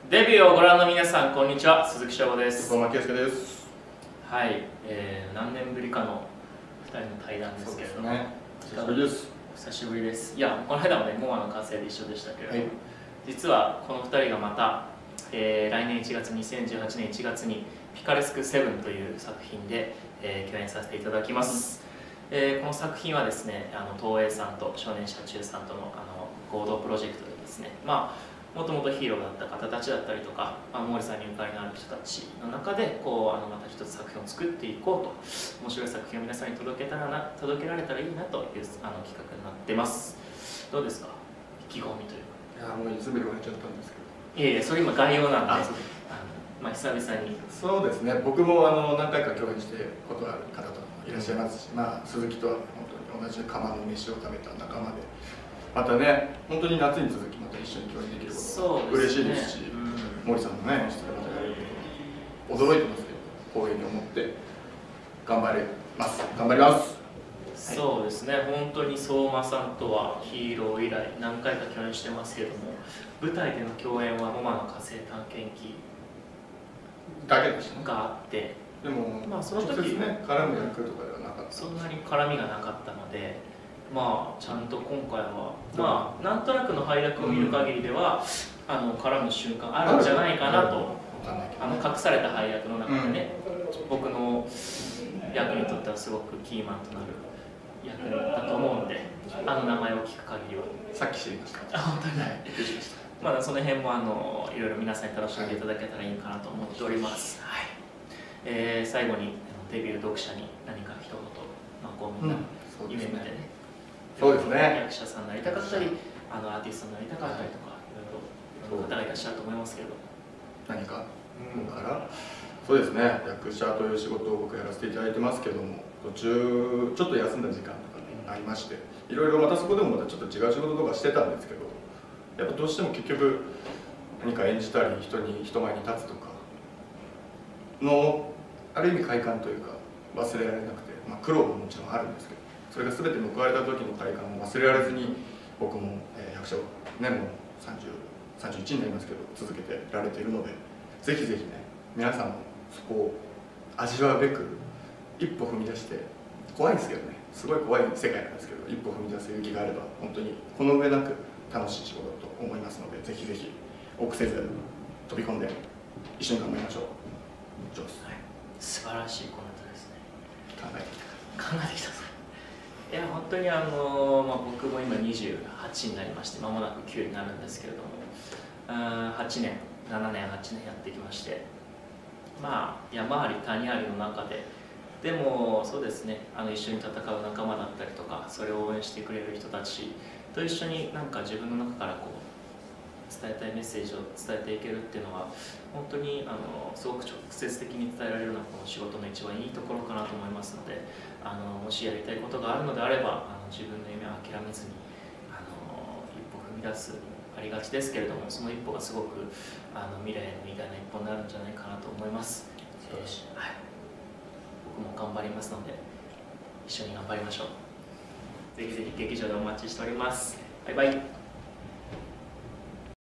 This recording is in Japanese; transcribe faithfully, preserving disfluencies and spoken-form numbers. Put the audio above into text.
デビューをご覧の皆さん、こんにちは。鈴木翔吾です。 横浜圭介です。 はい、えー、何年ぶりかのふたりの対談ですけれども、 ね、久しぶりです。 久しぶりです。いや、この間もね、モアの完成で一緒でしたけれども、はい、 実実はこのふたりがまた、えー、来年いちがつ、にせんじゅうはちねんいちがつにピカレスクセブンという作品で、えー、共演させていただきます。うん、えー、この作品はですね、あの東映さんと少年社中さんとのあの合同プロジェクトでですね、まあもともとヒーローだった方たちだったりとか、まあ、毛利さんにゆかりのある人たちの中でこうあのまた一つ作品を作っていこうと、面白い作品を皆さんに届けたらな届けられたらいいなというあの企画になってます。どうですか、意気込みというか。 いや、もう全部言われちゃったんですけど。 いやいや、それ今概要なんで、あのまあ、久々に。 そうですね、僕もあの何回か共演してことある方といらっしゃいますし、うん、まあ、鈴木とは本当に同じ釜の飯を食べた仲間で、またね、本当に夏に続きまた一緒に共演できることが嬉しいですし、毛利さんのね、それまたやれること驚いてますけど、光栄に思って頑張ります。頑張ります。 そうですね、本当に相馬さんとはヒーロー以来何回か共演してますけども、舞台での共演はモマの火星探検機だけでしたね。 があって、 でも、 まあ、その時直接ね、絡む役とかではなかった。 そんなに絡みがなかったので、まあちゃんと今回は、まあなんとなくの配役を見る限りでは、うん、あの絡む瞬間あるんじゃないかなと、あの隠された配役の中でね、うん、僕の役にとってはすごくキーマンとなる役だと思うんで、あの名前を聞く限りは。 さっき知りました。 あ、本当に。はい、びっくりしました。まあその辺もあのいろいろ皆さんに楽しんでいただけたらいいかなと思っております。はい。えー、最後にデビュー読者に何か一言、まあこうみんな夢見てね。 そうですね。 役者さんになりたかったり、あのアーティストになりたかったりとか、いろいろ方がいらっしゃると思いますけれど。 何か、うん、から、そうですね。役者という仕事を僕やらせていただいてますけども、途中ちょっと休んだ時間とかありまして、いろいろまたそこでもまたちょっと違う仕事とかしてたんですけど、やっぱどうしても結局何か演じたり人に人前に立つとかのある意味快感というか忘れられなくて、まあ、苦労ももちろんあるんですけど、それが全て報われた時の快感を忘れられずに、僕も、えー、役者をねもうさんじゅう、さんじゅういちになりますけど続けてられているので、ぜひぜひね皆さんもそこを味わうべく一歩踏み出して、怖いんですけどね、すごい怖い世界なんですけど、一歩踏み出す勇気があれば本当にこの上なく楽しい仕事だと思いますので、ぜひぜひ臆せず飛び込んで一緒に頑張りましょう。上手、はい、 素晴らしいコメントですね。 考えてきた考えてきたいや本当にあの、まあ、僕も今にじゅうはちになりまして、間もなくきゅうになるんですけれども、はちねんななねんはちねんやってきまして、まあ山あり谷ありの中で、でもそうですね、あの一緒に戦う仲間だったりとか、それを応援してくれる人たちと一緒になんか自分の中からこう伝えたいメッセージを伝えていけるっていうのは本当にあのすごく直接的に伝えられるのがこの仕事の一番いいところかなと思いますので、あのもしやりたいことがあるのであれば、あの自分の夢を諦めずにあの一歩踏み出す、ありがちですけれども、その一歩がすごくあの未来の偉大な一歩になるんじゃないかなと思います。えーはい、僕も頑張りますので一緒に頑張りましょう。ぜひぜひ劇場でお待ちしております。バイバイ。